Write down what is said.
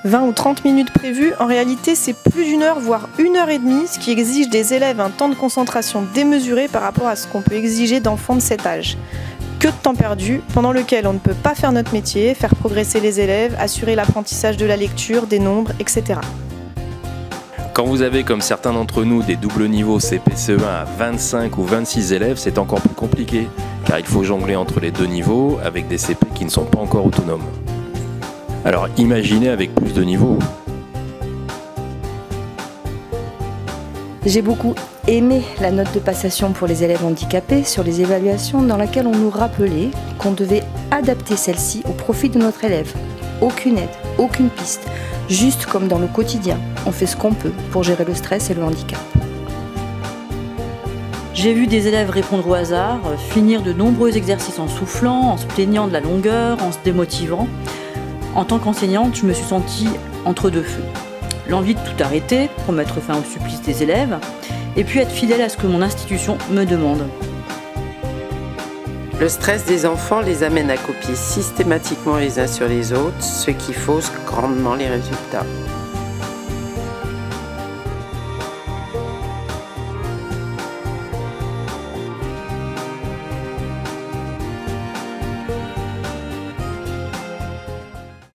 20 ou 30 minutes prévues, en réalité c'est plus d'une heure, voire 1h30, ce qui exige des élèves un temps de concentration démesuré par rapport à ce qu'on peut exiger d'enfants de cet âge. Que de temps perdu, pendant lequel on ne peut pas faire notre métier, faire progresser les élèves, assurer l'apprentissage de la lecture, des nombres, etc. Quand vous avez, comme certains d'entre nous, des doubles niveaux CP-CE1 à 25 ou 26 élèves, c'est encore plus compliqué, car il faut jongler entre les deux niveaux avec des CP qui ne sont pas encore autonomes. Alors imaginez avec plus de niveaux. J'ai beaucoup aimé la note de passation pour les élèves handicapés sur les évaluations dans laquelle on nous rappelait qu'on devait adapter celle-ci au profit de notre élève. Aucune aide, aucune piste, juste comme dans le quotidien, on fait ce qu'on peut pour gérer le stress et le handicap. J'ai vu des élèves répondre au hasard, finir de nombreux exercices en soufflant, en se plaignant de la longueur, en se démotivant. En tant qu'enseignante, je me suis sentie entre deux feux. L'envie de tout arrêter pour mettre fin au supplice des élèves, et puis être fidèle à ce que mon institution me demande. Le stress des enfants les amène à copier systématiquement les uns sur les autres, ce qui fausse grandement les résultats.